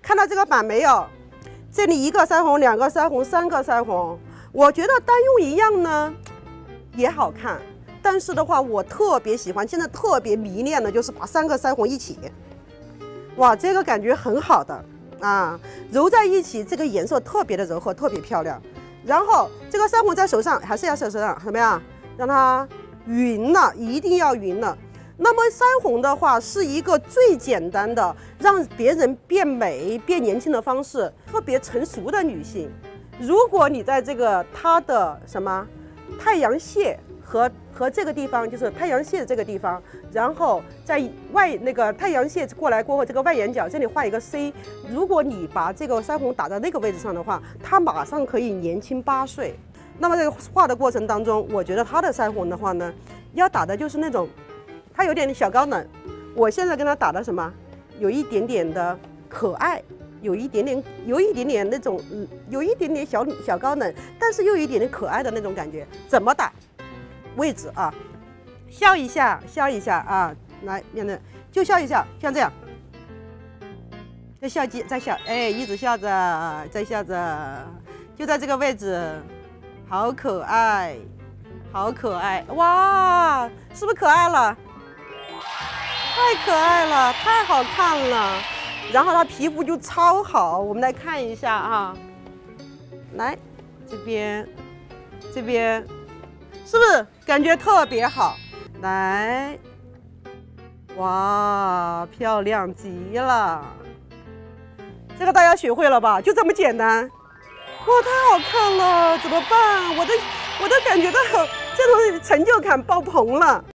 看到这个板没有？这里1个腮红、2个腮红、3个腮红，我觉得单用一样呢也好看，但是的话，我特别喜欢，现在特别迷恋的就是把3个腮红一起，哇，这个感觉很好的啊，揉在一起，这个颜色特别的柔和，特别漂亮。然后这个腮红在手上还是要手上什么呀？让它匀了，一定要匀了。那么腮红的话是一个最简单的让别人变美变年轻的方式，特别成熟的女性，如果你在这个它的什么太阳穴和这个地方，就是太阳穴这个地方，然后在那个太阳穴过来过后，这个外眼角这里画一个 C， 如果你把这个腮红打在那个位置上的话，它马上可以年轻8岁。那么这个画的过程当中，我觉得它的腮红的话呢，要打的就是那种，它有点小高冷。我现在跟它打的什么，有一点点的可爱，有一点点那种，有一点点小高冷，但是又有一点点可爱的那种感觉。怎么打？位置啊，笑一下，笑一下啊，来，面的就笑一下，像这样，再笑再笑，哎，一直笑着，再笑着，就在这个位置，好可爱，好可爱，哇，是不是可爱了？太可爱了，太好看了，然后它皮肤就超好，我们来看一下啊，来，这边。是不是感觉特别好？来，哇，漂亮极了！这个大家学会了吧？就这么简单。哇，太好看了，怎么办？我都感觉到这种成就感爆棚了。